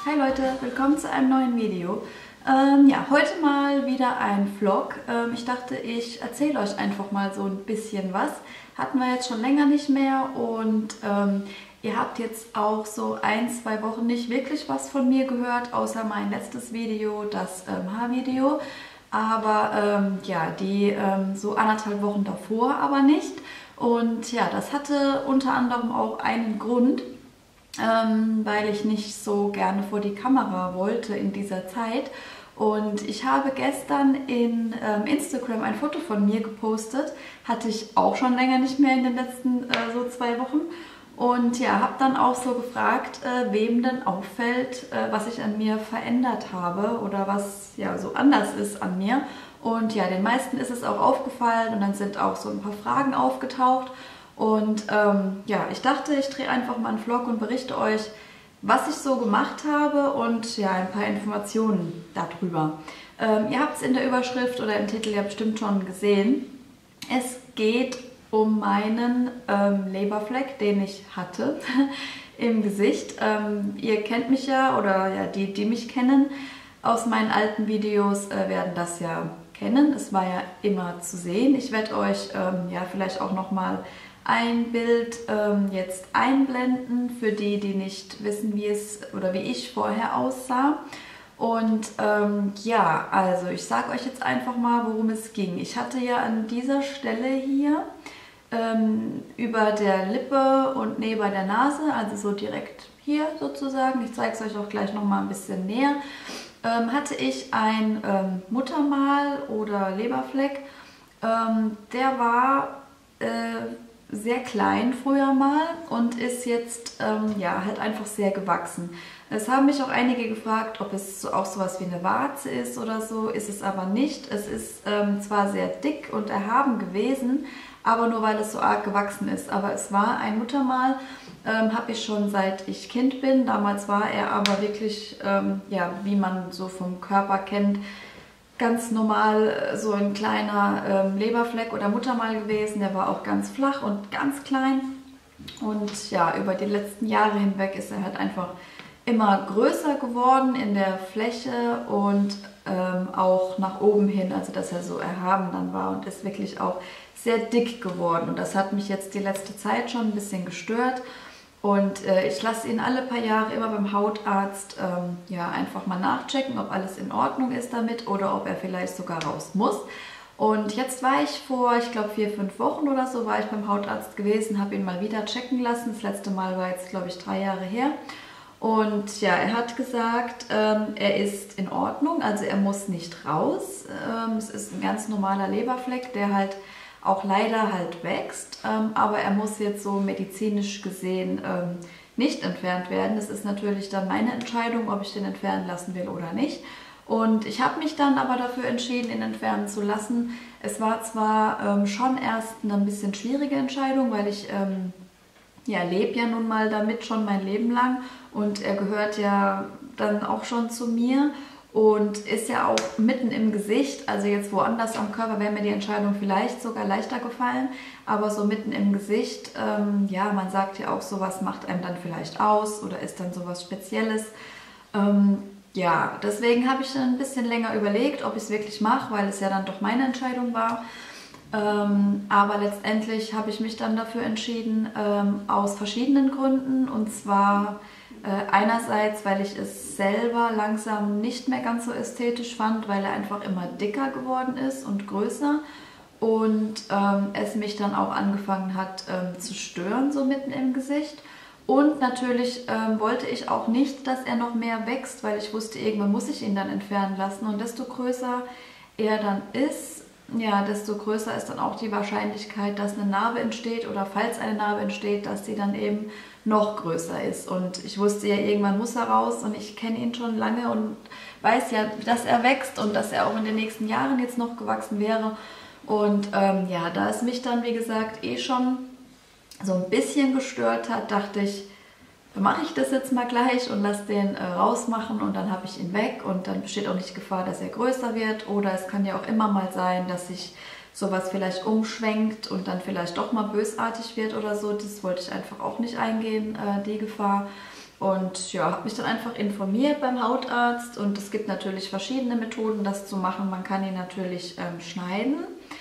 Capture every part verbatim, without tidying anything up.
Hi Leute, willkommen zu einem neuen Video. Ähm, ja, heute mal wieder ein Vlog. Ähm, ich dachte, ich erzähle euch einfach mal so ein bisschen was. Hatten wir jetzt schon länger nicht mehr und ähm, ihr habt jetzt auch so ein, zwei Wochen nicht wirklich was von mir gehört, außer mein letztes Video, das ähm, Haarvideo. Aber ähm, ja, die ähm, so anderthalb Wochen davor aber nicht. Und ja, das hatte unter anderem auch einen Grund. Ähm, weil ich nicht so gerne vor die Kamera wollte in dieser Zeit. Und ich habe gestern in ähm, Instagram ein Foto von mir gepostet. Hatte ich auch schon länger nicht mehr in den letzten äh, so zwei Wochen. Und ja, habe dann auch so gefragt, äh, wem denn auffällt, äh, was ich an mir verändert habe oder was ja so anders ist an mir. Und ja, den meisten ist es auch aufgefallen und dann sind auch so ein paar Fragen aufgetaucht. Und ähm, ja, ich dachte, ich drehe einfach mal einen Vlog und berichte euch, was ich so gemacht habe und ja, ein paar Informationen darüber. Ähm, ihr habt es in der Überschrift oder im Titel ja bestimmt schon gesehen. Es geht um meinen ähm, Leberfleck, den ich hatte im Gesicht. Ähm, ihr kennt mich ja, oder ja, die, die mich kennen aus meinen alten Videos, äh, werden das ja kennen. Es war ja immer zu sehen. Ich werde euch ähm, ja vielleicht auch nochmal ein Bild ähm, jetzt einblenden für die, die nicht wissen, wie es oder wie ich vorher aussah. Und ähm, ja, also ich sage euch jetzt einfach mal, worum es ging. Ich hatte ja an dieser Stelle hier ähm, über der Lippe und neben der Nase, also so direkt hier sozusagen, ich zeige es euch auch gleich noch mal ein bisschen näher, ähm, hatte ich ein ähm, Muttermal oder Leberfleck. Ähm, der war äh, sehr klein früher mal und ist jetzt ähm, ja halt einfach sehr gewachsen. Es haben mich auch einige gefragt, ob es so, auch sowas wie eine Warze ist oder so, ist es aber nicht. Es ist ähm, zwar sehr dick und erhaben gewesen, aber nur weil es so arg gewachsen ist. Aber es war ein Muttermal, ähm, habe ich schon seit ich Kind bin. Damals war er aber wirklich, ähm, ja, wie man so vom Körper kennt, ganz normal so ein kleiner ähm, Leberfleck oder Muttermal gewesen. Der war auch ganz flach und ganz klein. Und ja, über die letzten Jahre hinweg ist er halt einfach immer größer geworden in der Fläche und ähm, auch nach oben hin, also dass er so erhaben dann war und ist wirklich auch sehr dick geworden. Und das hat mich jetzt die letzte Zeit schon ein bisschen gestört. Und äh, ich lasse ihn alle paar Jahre immer beim Hautarzt ähm, ja, einfach mal nachchecken, ob alles in Ordnung ist damit oder ob er vielleicht sogar raus muss. Und jetzt war ich vor, ich glaube vier, fünf Wochen oder so, war ich beim Hautarzt gewesen, habe ihn mal wieder checken lassen. Das letzte Mal war jetzt, glaube ich, drei Jahre her. Und ja, er hat gesagt, ähm, er ist in Ordnung, also er muss nicht raus. Ähm, es ist ein ganz normaler Leberfleck, der halt auch leider halt wächst, ähm, aber er muss jetzt so medizinisch gesehen ähm, nicht entfernt werden. Das ist natürlich dann meine Entscheidung, ob ich den entfernen lassen will oder nicht. Und ich habe mich dann aber dafür entschieden, ihn entfernen zu lassen. Es war zwar ähm, schon erst eine ein bisschen schwierige Entscheidung, weil ich ähm, ja, lebe ja nun mal damit schon mein Leben lang und er gehört ja dann auch schon zu mir. Und ist ja auch mitten im Gesicht, also jetzt woanders am Körper wäre mir die Entscheidung vielleicht sogar leichter gefallen, aber so mitten im Gesicht, ähm, ja, man sagt ja auch, sowas macht einem dann vielleicht aus oder ist dann sowas Spezielles. Ähm, ja, deswegen habe ich dann ein bisschen länger überlegt, ob ich es wirklich mache, weil es ja dann doch meine Entscheidung war. Ähm, aber letztendlich habe ich mich dann dafür entschieden, ähm, aus verschiedenen Gründen, und zwar Äh, einerseits, weil ich es selber langsam nicht mehr ganz so ästhetisch fand, weil er einfach immer dicker geworden ist und größer und ähm, es mich dann auch angefangen hat ähm, zu stören, so mitten im Gesicht. Und natürlich ähm, wollte ich auch nicht, dass er noch mehr wächst, weil ich wusste, irgendwann muss ich ihn dann entfernen lassen und desto größer er dann ist, ja, desto größer ist dann auch die Wahrscheinlichkeit, dass eine Narbe entsteht oder falls eine Narbe entsteht, dass sie dann eben noch größer ist. Und ich wusste ja, irgendwann muss er raus und ich kenne ihn schon lange und weiß ja, dass er wächst und dass er auch in den nächsten Jahren jetzt noch gewachsen wäre. Und ähm, ja, da es mich dann, wie gesagt, eh schon so ein bisschen gestört hat, dachte ich, mache ich das jetzt mal gleich und lasse den äh, rausmachen und dann habe ich ihn weg und dann besteht auch nicht die Gefahr, dass er größer wird. Oder es kann ja auch immer mal sein, dass sich sowas vielleicht umschwenkt und dann vielleicht doch mal bösartig wird oder so. Das wollte ich einfach auch nicht eingehen, äh, die Gefahr. Und ja, habe mich dann einfach informiert beim Hautarzt und es gibt natürlich verschiedene Methoden, das zu machen. Man kann ihn natürlich ähm, schneiden,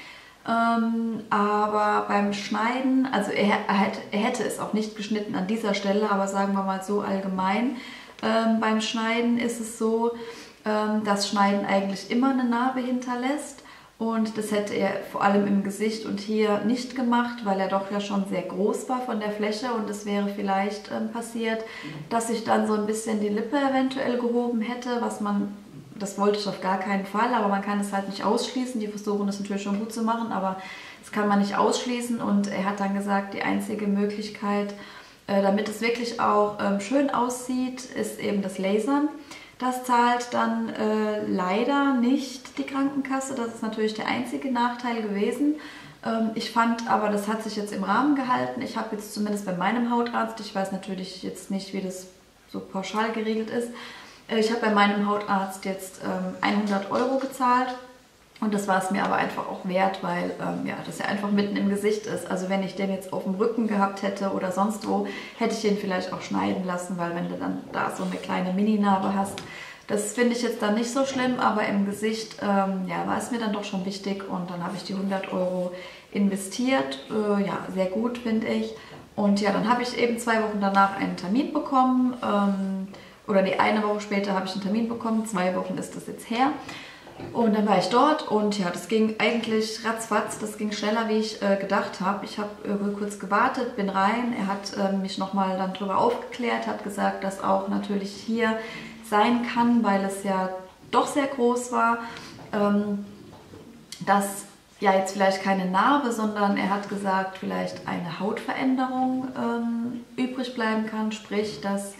ähm, aber beim Schneiden, also er, er, hätte, er hätte es auch nicht geschnitten an dieser Stelle, aber sagen wir mal so allgemein, ähm, beim Schneiden ist es so, ähm, dass Schneiden eigentlich immer eine Narbe hinterlässt. Und das hätte er vor allem im Gesicht und hier nicht gemacht, weil er doch ja schon sehr groß war von der Fläche. Und es wäre vielleicht ähm, passiert, dass ich dann so ein bisschen die Lippe eventuell gehoben hätte, was man, das wollte ich auf gar keinen Fall, aber man kann es halt nicht ausschließen. Die versuchen es natürlich schon gut zu machen, aber das kann man nicht ausschließen. Und er hat dann gesagt, die einzige Möglichkeit, äh, damit es wirklich auch ähm, schön aussieht, ist eben das Lasern. Das zahlt dann äh, leider nicht die Krankenkasse. Das ist natürlich der einzige Nachteil gewesen. Ähm, ich fand aber, das hat sich jetzt im Rahmen gehalten. Ich habe jetzt zumindest bei meinem Hautarzt, ich weiß natürlich jetzt nicht, wie das so pauschal geregelt ist, äh, ich habe bei meinem Hautarzt jetzt ähm, hundert Euro gezahlt. Und das war es mir aber einfach auch wert, weil ähm, ja, das ja einfach mitten im Gesicht ist. Also wenn ich den jetzt auf dem Rücken gehabt hätte oder sonst wo, hätte ich den vielleicht auch schneiden lassen, weil wenn du dann da so eine kleine Mini-Narbe hast, das finde ich jetzt dann nicht so schlimm, aber im Gesicht ähm, ja, war es mir dann doch schon wichtig und dann habe ich die hundert Euro investiert. Äh, ja, sehr gut, finde ich. Und ja, dann habe ich eben zwei Wochen danach einen Termin bekommen ähm, oder die eine Woche später habe ich einen Termin bekommen, zwei Wochen ist das jetzt her. Und dann war ich dort und ja, das ging eigentlich ratzfatz, das ging schneller, wie ich äh, gedacht habe. Ich habe äh, kurz gewartet, bin rein, er hat äh, mich nochmal dann darüber aufgeklärt, hat gesagt, dass auch natürlich hier sein kann, weil es ja doch sehr groß war, ähm, dass ja jetzt vielleicht keine Narbe, sondern er hat gesagt, vielleicht eine Hautveränderung ähm, übrig bleiben kann, sprich, dass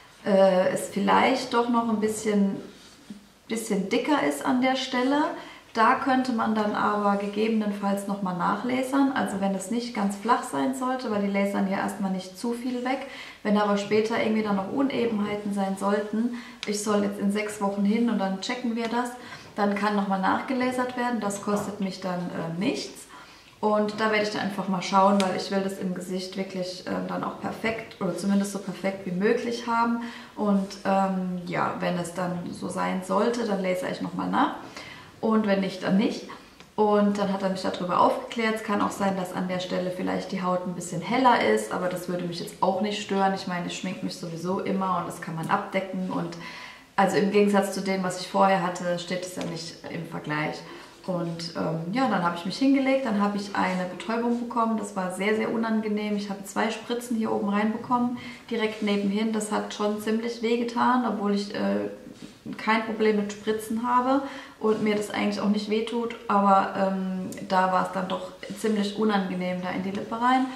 äh, es vielleicht doch noch ein bisschen bisschen dicker ist an der Stelle. Da könnte man dann aber gegebenenfalls nochmal nachlasern, also wenn es nicht ganz flach sein sollte, weil die lasern ja erstmal nicht zu viel weg. Wenn aber später irgendwie dann noch Unebenheiten sein sollten, ich soll jetzt in sechs Wochen hin und dann checken wir das, dann kann nochmal nachgelasert werden, das kostet mich dann äh, nichts. Und da werde ich dann einfach mal schauen, weil ich will das im Gesicht wirklich äh, dann auch perfekt oder zumindest so perfekt wie möglich haben. Und ähm, ja, wenn es dann so sein sollte, dann lasere ich nochmal nach. Und wenn nicht, dann nicht. Und dann hat er mich darüber aufgeklärt. Es kann auch sein, dass an der Stelle vielleicht die Haut ein bisschen heller ist, aber das würde mich jetzt auch nicht stören. Ich meine, ich schminke mich sowieso immer und das kann man abdecken. Und also im Gegensatz zu dem, was ich vorher hatte, steht es ja nicht im Vergleich. Und ähm, ja, dann habe ich mich hingelegt, dann habe ich eine Betäubung bekommen, das war sehr, sehr unangenehm. Ich habe zwei Spritzen hier oben reinbekommen, direkt nebenhin. Das hat schon ziemlich wehgetan, obwohl ich äh, kein Problem mit Spritzen habe und mir das eigentlich auch nicht wehtut. Aber ähm, da war es dann doch ziemlich unangenehm, da in die Lippe rein.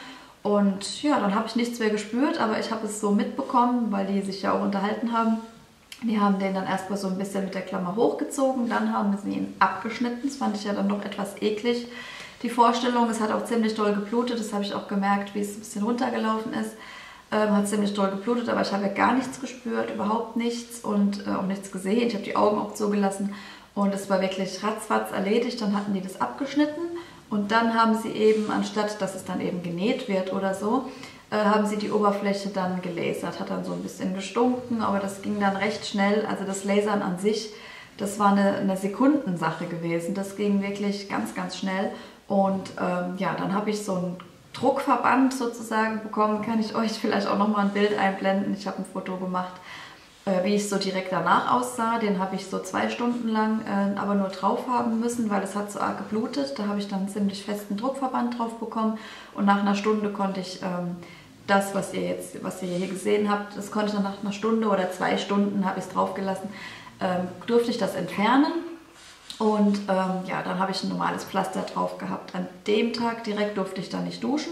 Und ja, dann habe ich nichts mehr gespürt, aber ich habe es so mitbekommen, weil die sich ja auch unterhalten haben. Die haben den dann erstmal so ein bisschen mit der Klammer hochgezogen, dann haben sie ihn abgeschnitten. Das fand ich ja dann doch etwas eklig, die Vorstellung. Es hat auch ziemlich doll geblutet, das habe ich auch gemerkt, wie es ein bisschen runtergelaufen ist. Ähm, hat ziemlich doll geblutet, aber ich habe ja gar nichts gespürt, überhaupt nichts und äh, auch nichts gesehen. Ich habe die Augen auch zugelassen und es war wirklich ratzfatz erledigt. Dann hatten die das abgeschnitten und dann haben sie eben, anstatt dass es dann eben genäht wird oder so, haben sie die Oberfläche dann gelasert, hat dann so ein bisschen gestunken, aber das ging dann recht schnell. Also das Lasern an sich, das war eine, eine Sekundensache gewesen. Das ging wirklich ganz, ganz schnell. Und ähm, ja, dann habe ich so einen Druckverband sozusagen bekommen. Kann ich euch vielleicht auch nochmal ein Bild einblenden. Ich habe ein Foto gemacht, äh, wie ich so direkt danach aussah. Den habe ich so zwei Stunden lang äh, aber nur drauf haben müssen, weil es hat so arg geblutet. Da habe ich dann einen ziemlich festen Druckverband drauf bekommen. Und nach einer Stunde konnte ich ähm, das, was ihr jetzt, was ihr hier gesehen habt, das konnte ich dann nach einer Stunde oder zwei Stunden, habe ich es drauf gelassen, ähm, durfte ich das entfernen. Und ähm, ja, dann habe ich ein normales Pflaster drauf gehabt. An dem Tag direkt durfte ich dann nicht duschen.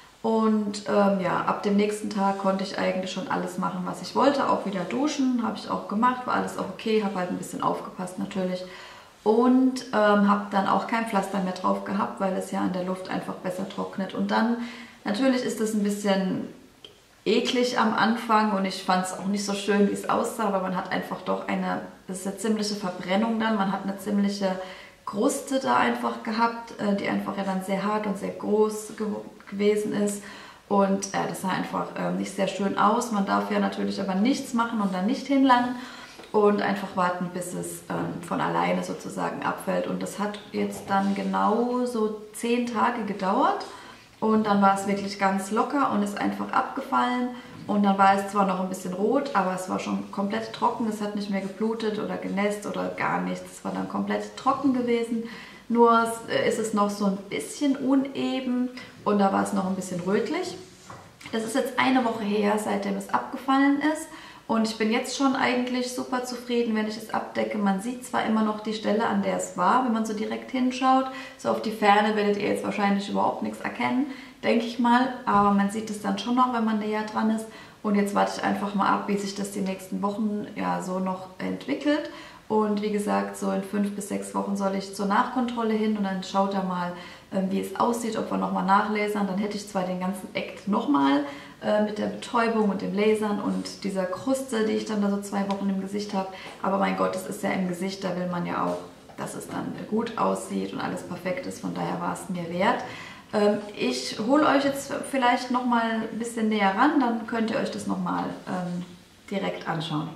Und ähm, ja, ab dem nächsten Tag konnte ich eigentlich schon alles machen, was ich wollte. Auch wieder duschen, habe ich auch gemacht, war alles auch okay, habe halt ein bisschen aufgepasst natürlich. Und ähm, habe dann auch kein Pflaster mehr drauf gehabt, weil es ja an der Luft einfach besser trocknet. Und dann, natürlich ist es ein bisschen eklig am Anfang und ich fand es auch nicht so schön, wie es aussah, aber man hat einfach doch eine, das ist eine ziemliche Verbrennung dann, man hat eine ziemliche Kruste da einfach gehabt, die einfach ja dann sehr hart und sehr groß ge gewesen ist. Und äh, das sah einfach äh, nicht sehr schön aus. Man darf ja natürlich aber nichts machen und dann nicht hinlangen und einfach warten, bis es ähm, von alleine sozusagen abfällt. Und das hat jetzt dann genau so zehn Tage gedauert und dann war es wirklich ganz locker und ist einfach abgefallen. Und dann war es zwar noch ein bisschen rot, aber es war schon komplett trocken. Es hat nicht mehr geblutet oder genässt oder gar nichts. Es war dann komplett trocken gewesen. Nur ist es noch so ein bisschen uneben und da war es noch ein bisschen rötlich. Das ist jetzt eine Woche her, seitdem es abgefallen ist. Und ich bin jetzt schon eigentlich super zufrieden, wenn ich es abdecke. Man sieht zwar immer noch die Stelle, an der es war, wenn man so direkt hinschaut. So auf die Ferne werdet ihr jetzt wahrscheinlich überhaupt nichts erkennen, denke ich mal. Aber man sieht es dann schon noch, wenn man näher dran ist. Und jetzt warte ich einfach mal ab, wie sich das die nächsten Wochen ja so noch entwickelt. Und wie gesagt, so in fünf bis sechs Wochen soll ich zur Nachkontrolle hin und dann schaut er mal, wie es aussieht, ob wir nochmal nachlasern. Dann hätte ich zwar den ganzen Act nochmal äh, mit der Betäubung und dem Lasern und dieser Kruste, die ich dann da so zwei Wochen im Gesicht habe. Aber mein Gott, es ist ja im Gesicht, da will man ja auch, dass es dann gut aussieht und alles perfekt ist. Von daher war es mir wert. Ähm, ich hole euch jetzt vielleicht nochmal ein bisschen näher ran, dann könnt ihr euch das nochmal ähm, direkt anschauen.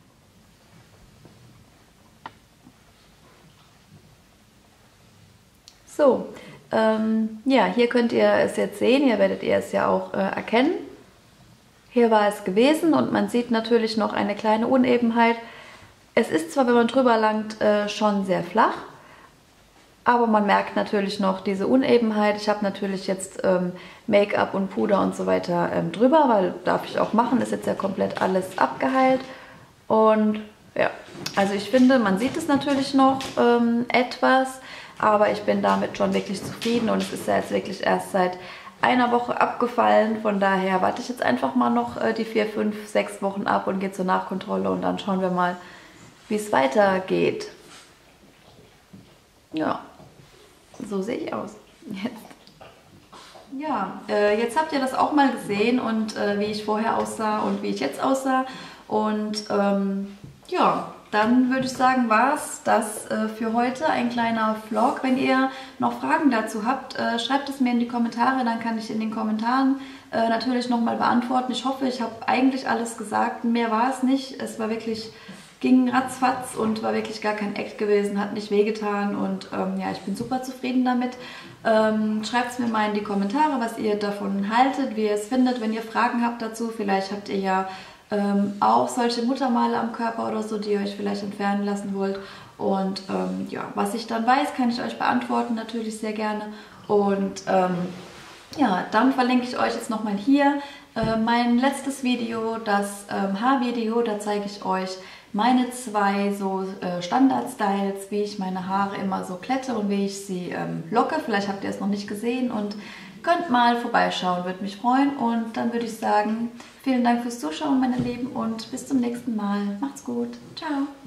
So, ähm, ja, hier könnt ihr es jetzt sehen, hier werdet ihr es ja auch äh, erkennen. Hier war es gewesen und man sieht natürlich noch eine kleine Unebenheit. Es ist zwar, wenn man drüber langt, äh, schon sehr flach, aber man merkt natürlich noch diese Unebenheit. Ich habe natürlich jetzt ähm, Make-up und Puder und so weiter ähm, drüber, weil darf ich auch machen, ist jetzt ja komplett alles abgeheilt. Und ja, also ich finde, man sieht es natürlich noch ähm, etwas, aber ich bin damit schon wirklich zufrieden und es ist ja jetzt wirklich erst seit einer Woche abgefallen. Von daher warte ich jetzt einfach mal noch äh, die vier, fünf, sechs Wochen ab und gehe zur Nachkontrolle und dann schauen wir mal, wie es weitergeht. Ja, so sehe ich aus. Jetzt. Ja, äh, jetzt habt ihr das auch mal gesehen und äh, wie ich vorher aussah und wie ich jetzt aussah. Und ähm, ja, dann würde ich sagen, war es das äh, für heute, ein kleiner Vlog. Wenn ihr noch Fragen dazu habt, äh, schreibt es mir in die Kommentare, dann kann ich in den Kommentaren äh, natürlich nochmal beantworten. Ich hoffe, ich habe eigentlich alles gesagt, mehr war es nicht. Es war wirklich, ging ratzfatz und war wirklich gar kein Act gewesen, hat nicht wehgetan und ähm, ja, ich bin super zufrieden damit. Ähm, schreibt es mir mal in die Kommentare, was ihr davon haltet, wie ihr es findet. Wenn ihr Fragen habt dazu, vielleicht habt ihr ja Ähm, auch solche Muttermale am Körper oder so, die ihr euch vielleicht entfernen lassen wollt. Und ähm, ja, was ich dann weiß, kann ich euch beantworten, natürlich sehr gerne. Und ähm, ja, dann verlinke ich euch jetzt nochmal hier äh, mein letztes Video, das ähm, Haarvideo. Da zeige ich euch meine zwei so äh, Standard-Styles, wie ich meine Haare immer so glätte und wie ich sie ähm, locke. Vielleicht habt ihr es noch nicht gesehen und könnt mal vorbeischauen, würde mich freuen. Und dann würde ich sagen, vielen Dank fürs Zuschauen, meine Lieben, und bis zum nächsten Mal. Macht's gut. Ciao.